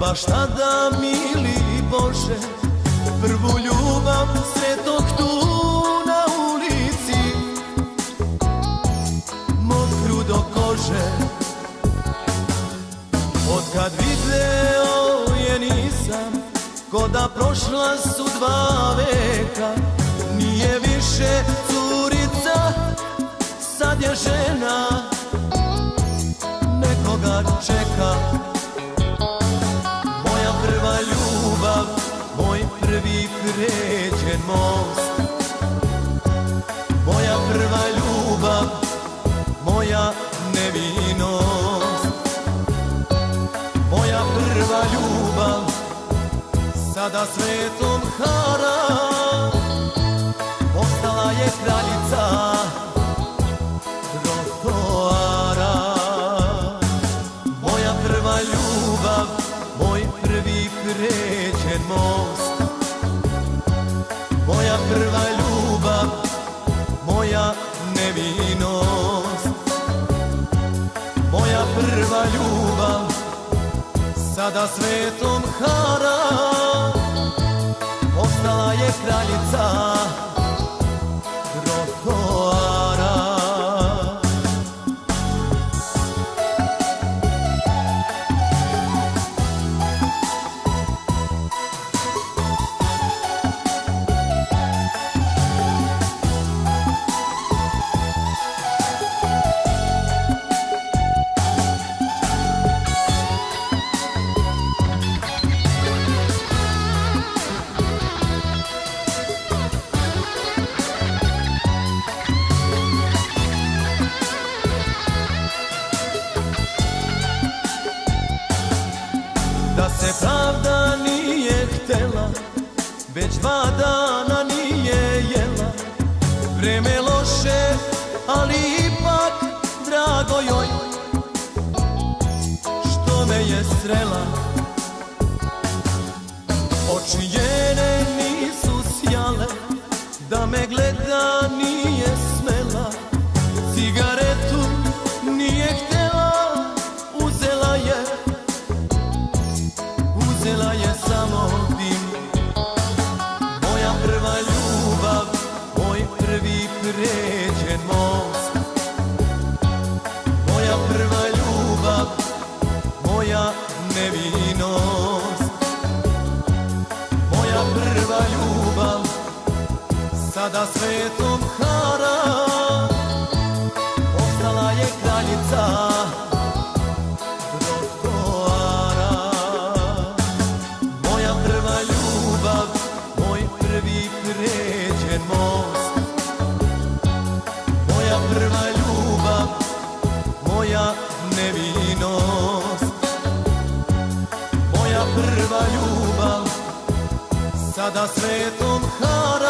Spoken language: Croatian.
baš tada, mili Bože, prvu ljubav sretog tu na ulici, mokru do kože. Otkad video je nisam, ko da prošla su 2 veka. Nije više curica, sad je žena, nekoga čeka. Moja prva ljubav, moj prvi pređen most. Moja prva ljubav, moja nevinost. Moja prva ljubav, sada svetom hara, postala je kraljica trotoara. Moja prva ljubav, moj prvi pređen most. Moja prva ljubav, moja nevinost. Moja prva ljubav, sada svetom hara, postala je kraljica trotoara. Da se pravda nije htela, već 2 dana nije jela. Vreme loše, ali ipak drago joj, što me je srela. Oči njene nisu sjale, da me gleda nije smela. Cigaretu nije htjela, uzela je, uzela je samo dim. Moja prva ljubav, moj prvi pređen most. Moja prva ljubav, moja nevinost. Moja prva ljubav, sada svetom hara, postala je kraljica trotoara. Moja prva ljubav, moj prvi pređen most. Moja prva ljubav, moja nevinost. Moja prva ljubav, sada svetom hara,